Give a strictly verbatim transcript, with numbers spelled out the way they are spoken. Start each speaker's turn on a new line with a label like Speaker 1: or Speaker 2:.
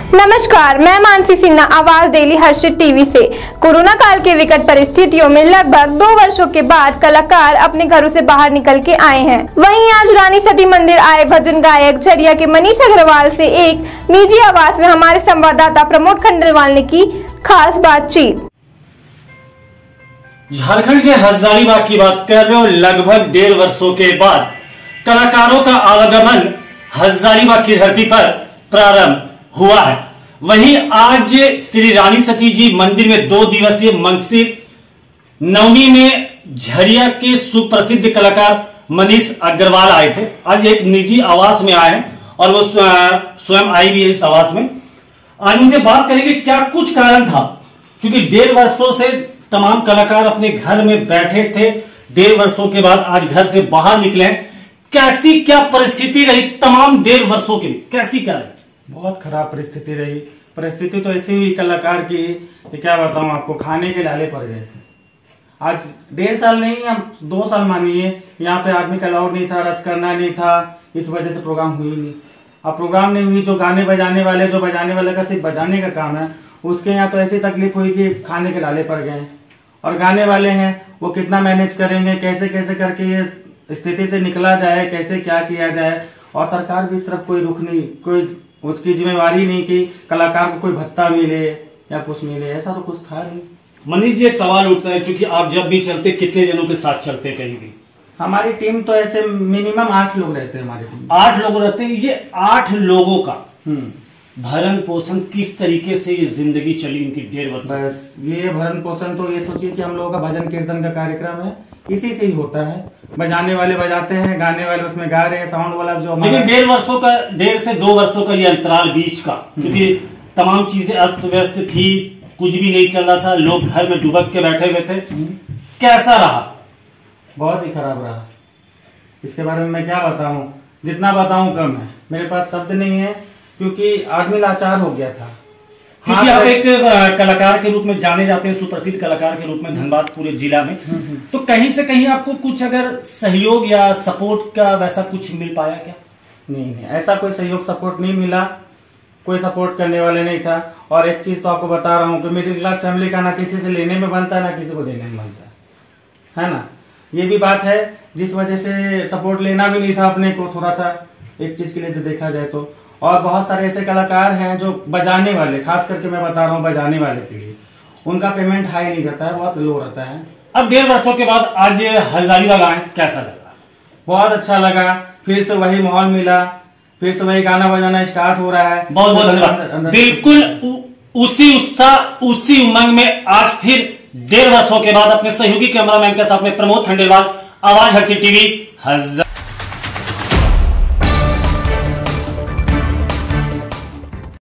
Speaker 1: नमस्कार, मैं Mansi Sinha, Awaaz daily Harshit TV से। कोरोना काल के विकट परिस्थितियों में लगभग दो वर्षों के बाद कलाकार अपने घरों से बाहर निकल के आए हैं। वहीं आज रानी सती मंदिर आए भजन गायक झरिया के मनीष अग्रवाल से एक निजी आवास में हमारे संवाददाता प्रमोद खंडेलवाल ने की खास बातचीत।
Speaker 2: झारखंड के हजारीबाग की बात कर रहे हो। लगभग डेढ़ वर्षों के बाद कलाकारों का आवागमन हजारीबाग की धरती पर प्रारंभ हुआ है। वहीं आज श्री रानी सती जी मंदिर में दो दिवसीय मंगसिर नवमी में झरिया के सुप्रसिद्ध कलाकार मनीष अग्रवाल आए थे। आज एक निजी आवास में आए हैं और वो स्वयं आई भी है इस आवास में। आज उनसे बात करेंगे क्या कुछ कारण था, क्योंकि डेढ़ वर्षों से तमाम कलाकार अपने घर में बैठे थे। डेढ़ वर्षों के बाद आज घर से बाहर निकले हैं। कैसी क्या परिस्थिति रही तमाम डेढ़ वर्षों के लिए, कैसी क्या रही?
Speaker 3: बहुत खराब परिस्थिति रही। परिस्थिति तो ऐसी हुई कलाकार की कि क्या बताऊं आपको, खाने के लाले पड़ गए थे। आज डेढ़ साल नहीं, हम दो साल मानिए, यहाँ पे आदमी का अलाउड नहीं था, रस करना नहीं था, इस वजह से प्रोग्राम हुई नहीं। अब प्रोग्राम नहीं हुई, जो गाने बजाने वाले जो बजाने वाले का सिर्फ बजाने का काम है, उसके यहाँ तो ऐसी तकलीफ हुई कि खाने के लाले पड़ गए। और गाने वाले हैं वो कितना मैनेज करेंगे, कैसे कैसे करके ये स्थिति से निकला जाए, कैसे क्या किया जाए। और सरकार भी इस तरफ कोई रुख नहीं, कोई उसकी जिम्मेवारी नहीं कि कलाकार को कोई भत्ता मिले या कुछ मिले, ऐसा तो कुछ था नहीं।
Speaker 2: मनीष जी, एक सवाल उठता है, क्योंकि आप जब भी चलते कितने जनों के साथ चलते कहीं भी?
Speaker 3: हमारी टीम तो ऐसे मिनिमम आठ लोग रहते हैं। हमारी टीम
Speaker 2: आठ लोग रहते हैं। ये आठ लोगों का भरण पोषण किस तरीके से ये जिंदगी चली इनकी डेढ़ वर्ष? बस
Speaker 3: ये भरण पोषण तो ये सोचिए कि हम लोगों का भजन कीर्तन का कार्यक्रम है, इसी से ही होता है। बजाने वाले बजाते हैं, गाने वाले उसमें गा रहे हैं, साउंड वाला जो।
Speaker 2: लेकिन डेढ़ वर्षों का, डेढ़ से दो वर्षों का ये अंतराल बीच का, क्योंकि तमाम चीजें अस्त व्यस्त थी, कुछ भी नहीं चल रहा था, लोग घर में डुबक के बैठे हुए थे। कैसा रहा?
Speaker 3: बहुत ही खराब रहा। इसके बारे में मैं क्या बताऊं, जितना बताऊं कम है, मेरे पास शब्द नहीं है, क्योंकि आदमी लाचार हो गया था।
Speaker 2: क्योंकि आप एक कलाकार के रूप में जाने जाते हैं, सुप्रसिद्ध कलाकार के रूप में धनबाद पूरे जिला में, तो कहीं से कहीं आपको कुछ अगर सहयोग या सपोर्ट का वैसा कुछ मिल पाया क्या?
Speaker 3: नहीं नहीं, ऐसा कोई सहयोग सपोर्ट नहीं मिला, कोई सपोर्ट करने वाले नहीं था। और एक चीज तो आपको बता रहा हूँ कि मिडिल क्लास फैमिली का ना किसी से लेने में बनता है, ना किसी को देने में बनता है ना। ये भी बात है जिस वजह से सपोर्ट लेना भी नहीं था अपने को, थोड़ा सा एक चीज के लिए तो देखा जाए तो। और बहुत सारे ऐसे कलाकार हैं जो बजाने वाले, खास करके मैं बता रहा हूँ बजाने वाले के लिए, उनका पेमेंट हाई नहीं रहता है, बहुत लो रहता है।
Speaker 2: अब डेढ़ वर्षों के बाद आज हजारीबाग आए, कैसा लगा?
Speaker 3: बहुत अच्छा लगा। फिर से वही माहौल मिला, फिर से वही गाना बजाना स्टार्ट हो रहा है।
Speaker 2: बहुत बहुत धन्यवाद। बिल्कुल उसी उत्साह उसी उमंग में आज फिर डेढ़ वर्षों के बाद अपने सहयोगी कैमरामैन के साथ में प्रमोद खंडेलवाल, आवाज हर्षित टीवी, हजार